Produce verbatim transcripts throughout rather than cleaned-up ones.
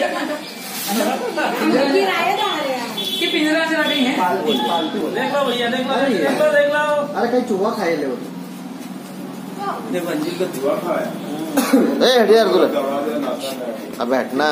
पिंजरा से रखी है। देख लो भैया, देख लो देख लो देख लो। अरे कहीं चूहा खाए ले देखो अंजिल को चूहा खाया। ए हट यार दूर अब हटना।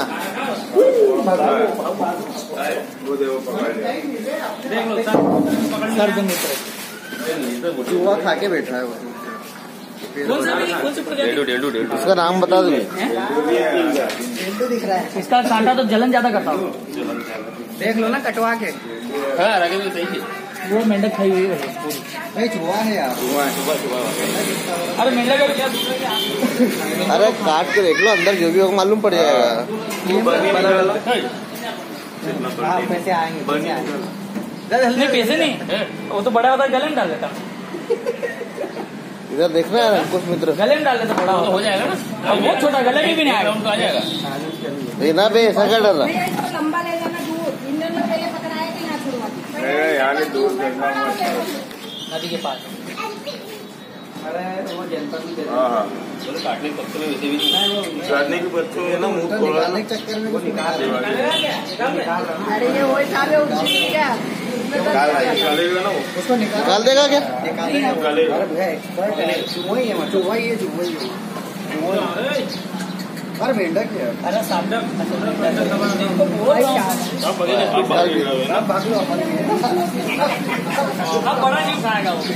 वो देखो पकड़ लिया। देख लो सर सर मित्र चूहा खा के बैठ रहा है वो। कौन सा कौन सा प्रजाति? इसका नाम बता दो। डेल्टू दिख रहा है। इसका कांटा तो जलन ज्यादा करता हो। देख लो ना कटवा के। हाँ रखे तो सही है। वो मेंढक खाई हुई है भाई चूहा है यार। अरे मेंढक का क्या दूसरा क्या? अरे काट के देख लो अंदर जो भी होगा मालूम पड़ जाएगा। पैसे आएंगे नहीं पैसे नहीं, वो तो बड़ा होता है गले में डाल देता। इधर देख रहे हैं कुछ मित्र गले में डाल देता बड़ा हो जाएगा ना। अब बहुत छोटा गले में भी नहीं आएगा, आ जाएगा। ना बे ऐसा क्या डर रहा? लंबा ले जाना दूर, इन लोग पहले पकड़ाया कि यहाँ छुड़वा यार दूर देखना नदी के पास। अरे वो जनपद में हाँ हाँ काटने के पत्ते में वैसे भी नहीं काटने के बच्चों में ना मुंह खोला निकालने के चक्कर में निकाल। अरे ये वही साले उठी क्या निकालेगा ना वो। उसको निकाल देगा क्या? निकालेगा। अरे भैया एक्सपर्ट है। चूहा ही है, चूहा ही है, चूहा ही है। अरे मेंढक है। अरे सामने अब भाग लो अपन। अब बड़ा नहीं खाएगा वो।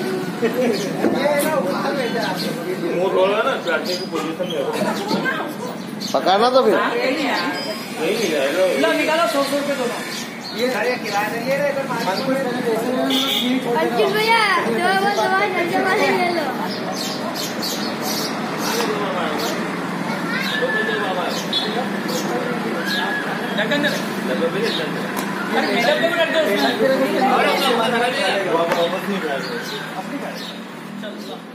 मुंह खोला ना काटने की पोजीशन में पकाना तो फिर नहीं मिलेगा। निकालो सौ सौ रुपये दोनों। ये किराया ये अंकित भैया जो वो दवा जल्दी वाले ले लो। ढक्कन दे। अरे मेरा को भी रख दो उसमें। और वापस नहीं। चल